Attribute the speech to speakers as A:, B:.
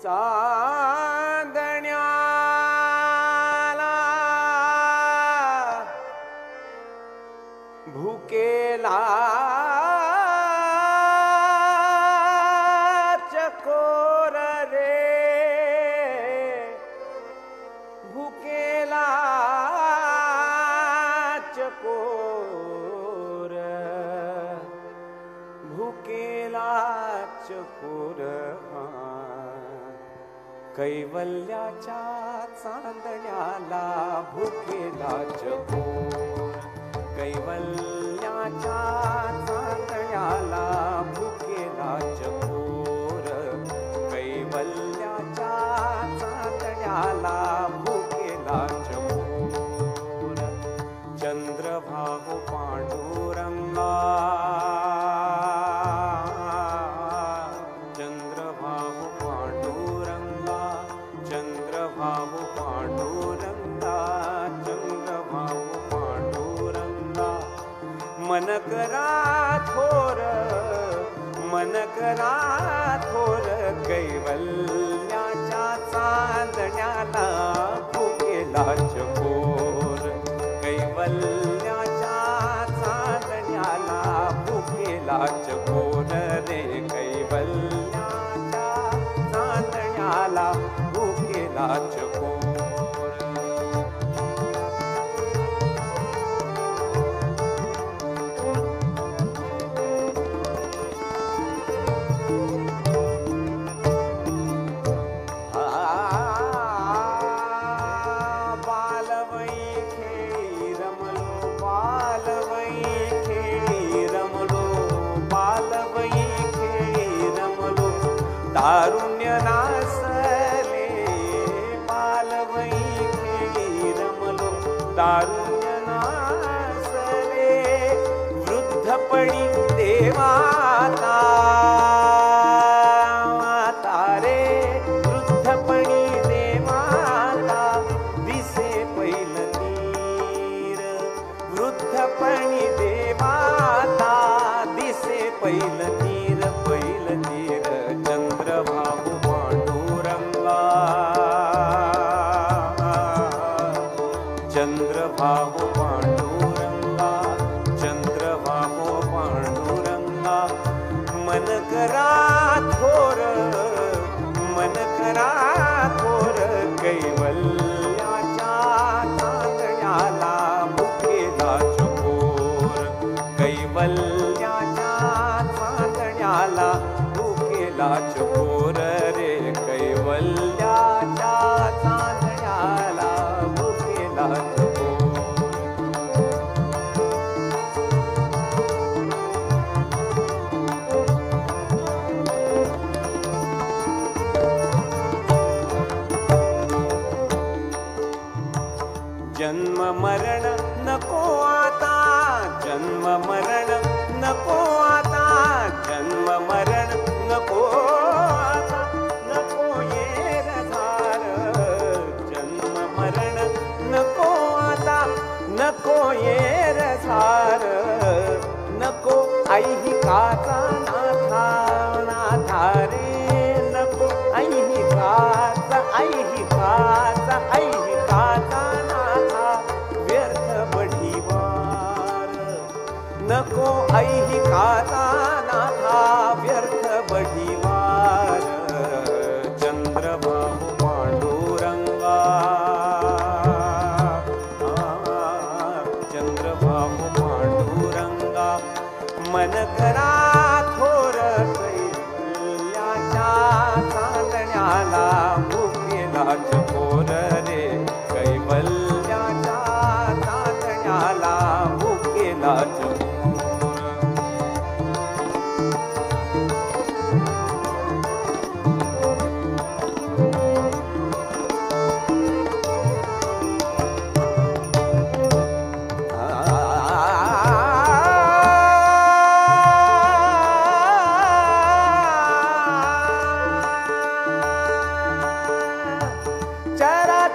A: चांदण्याला भुकेला चकोर रे, भुकेला चकोर, भुकेला चकोर कैवल्याच्या चांदण्याला भुकेला चकोर, कैवल्याच्या चांदण्याला भुकेला चकोर, कैवल्याच्या चांदण्याला भुकेला चकोर. चंद्रभागो पांडुरंगा, चंद्रभागो पांडुरंगा, चंद्रभागो पांडुरंगा, चंद्रभागो पांडुरंगा. मन करा थोर, मन करा थोर, कैवल्याच्या चांदण्याला भुकेला चकोर, कैवल्याच्या चांदण्याला भुकेला चकोर रे, कैवल्याच्या चांदण्याला भुकेला चकोर. तारुण्य नासले बालवई खेळी रमलो, तारुण्य नासले वृद्धपणी देवाता तारे, वृद्धपणी देवाता दिसे पैल तीर, वृद्धपणी देवाता दिसे पैल तीर, पैल तीर. चंद्रभागो पांडुरंगा, चंद्रभागो पांडुरंगा, चंद्रभागो पांडुरंगा. मन करा थोर, मन करा थोर, कैवल्याच्या चांदण्याला भुकेला चकोर, कैवल्याच्या चांदण्याला भुकेला चकोर रे, कैवल्याच्या चांदण्याला भुकेला चकोर. जन्म मरण नको आता, जन्म मरण नको आता, जन्म मरण नको आता, नको येर झार, जन्म मरण नको आता, नको येर झार, नको ऐहिकाचा नाथा नाथा रे, नको ऐहिकाचा ऐहिकाचा ऐहिकाचा नाथा व्यर्थ बढीवार, नको ऐहिकाचा नाथा व्यर्थ बढीवार. चंद्रभागो पांडुरंगा, चंद्रभागो पांडुरंगा. मन करा थोर, कैवल्याच्या चांदण्याला भुकेला चकोर रे, कैवल्याच्या चांदण्याला भुकेला चकोर. चरा